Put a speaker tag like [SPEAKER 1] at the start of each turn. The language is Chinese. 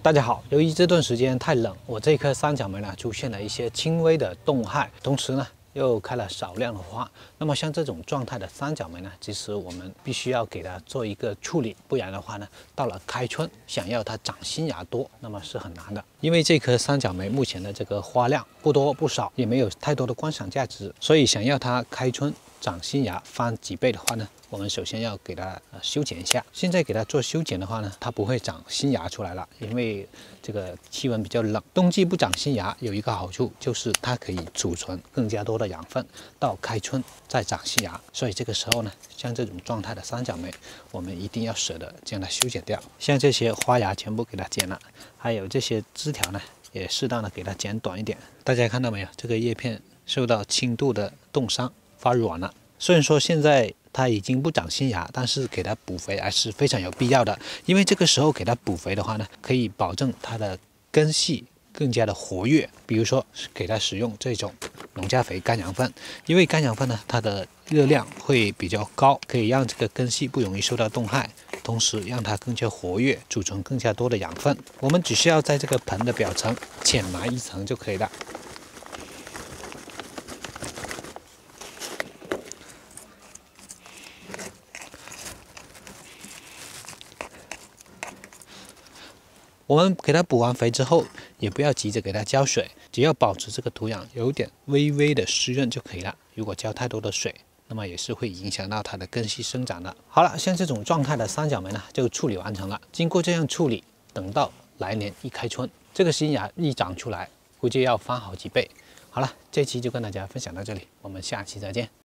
[SPEAKER 1] 大家好，由于这段时间太冷，我这棵三角梅呢出现了一些轻微的冻害，同时呢又开了少量的花。那么像这种状态的三角梅呢，其实我们必须要给它做一个处理，不然的话呢，到了开春想要它长新芽多，那么是很难的。因为这棵三角梅目前的这个花量不多不少，也没有太多的观赏价值，所以想要它开春长新芽翻几倍的话呢，我们首先要给它修剪一下。现在给它做修剪的话呢，它不会长新芽出来了，因为这个气温比较冷。冬季不长新芽有一个好处，就是它可以储存更加多的养分，到开春再长新芽。所以这个时候呢，像这种状态的三角梅，我们一定要舍得将它修剪掉。像这些花芽全部给它剪了，还有这些枝条呢，也适当的给它剪短一点。大家看到没有？这个叶片受到轻度的冻伤，发软了。虽然说现在它已经不长新芽，但是给它补肥还是非常有必要的。因为这个时候给它补肥的话呢，可以保证它的根系更加的活跃。比如说给它使用这种农家肥干养分，因为干养分呢，它的热量会比较高，可以让这个根系不容易受到冻害，同时让它更加活跃，储存更加多的养分。我们只需要在这个盆的表层浅埋一层就可以了。我们给它补完肥之后，也不要急着给它浇水，只要保持这个土壤有点微微的湿润就可以了。如果浇太多的水，那么也是会影响到它的根系生长的。好了，像这种状态的三角梅呢，就处理完成了。经过这样处理，等到来年一开春，这个新芽一长出来，估计要翻好几倍。好了，这期就跟大家分享到这里，我们下期再见。